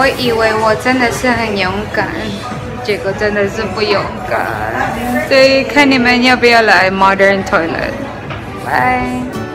我以为我真的是很勇敢，结果真的是不勇敢。所以看你们要不要来 Modern Toilet。拜。